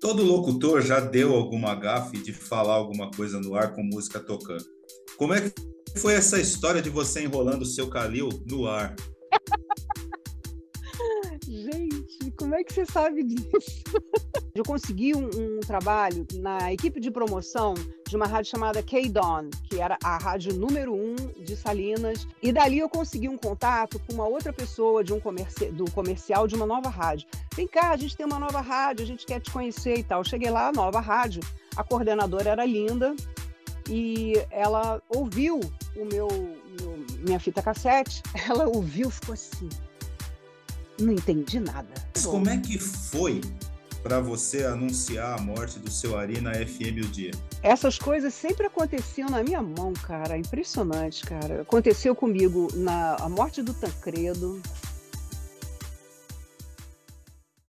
Todo locutor já deu alguma gafe de falar alguma coisa no ar com música tocando. Como é que foi essa história de você enrolando o seu Calil no ar? Gente, como é que você sabe disso? Eu consegui um trabalho na equipe de promoção de uma rádio chamada K-Dawn, que era a rádio número 1 de Salinas. E dali eu consegui um contato com uma outra pessoa do comercial de uma nova rádio. Vem cá, a gente tem uma nova rádio, a gente quer te conhecer e tal. Cheguei lá, nova rádio, a coordenadora era linda e ela ouviu minha fita cassete, ela ouviu e ficou assim, não entendi nada. Mas como é que foi para você anunciar a morte do seu Ari na FM O Dia? Essas coisas sempre aconteciam na minha mão, cara. Impressionante, cara. Aconteceu comigo a morte do Tancredo,